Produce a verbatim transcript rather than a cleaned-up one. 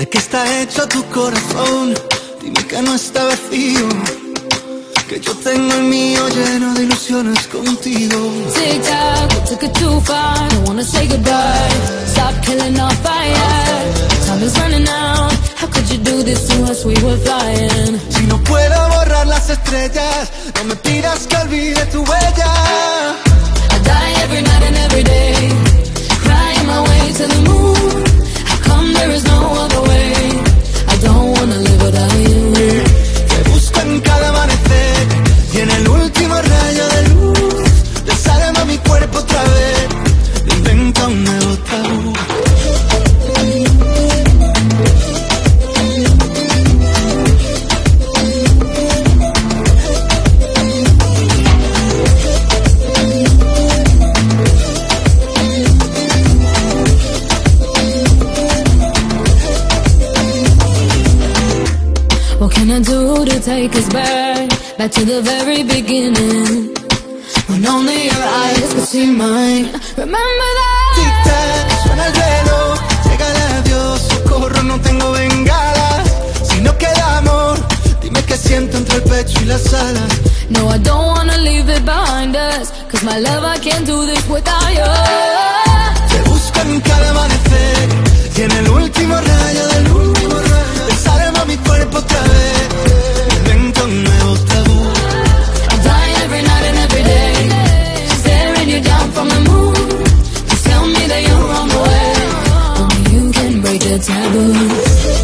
¿De qué está hecho tu corazón? Dime que no está vacío, que yo tengo el mío lleno de ilusiones contigo. Tic tac, we took it too far. Don't wanna say goodbye. Stop killing our fire. Time is running out. How could you do this to us? We were flying. Si no puedo borrar las estrellas, no me pidas que olvide tu huella. I die every night and every day, crying my way to the moon. How come there is no other way? I don't wanna live without you. Te busco en cada amanecer y en el último rayo de luz desarma mi cuerpo otra vez, inventa un nuevo tabú. What can I do to take us back, back to the very beginning, when only your eyes could see mine? Remember that. Tic-tac, suena el reloj, llégale a Dios, socorro, no tengo bengala. Si no queda amor, dime qué siento entre el pecho y las alas. No, I don't wanna leave it behind us, cause my love, I can't do this without you. Te busco en cada amanecer y en el último rayo de luz desarma mi cuerpo otra vez, invento un nuevo tabú. I die every night and every day, staring you down from the moon. You tell me that you're on the way, only you can break the taboo.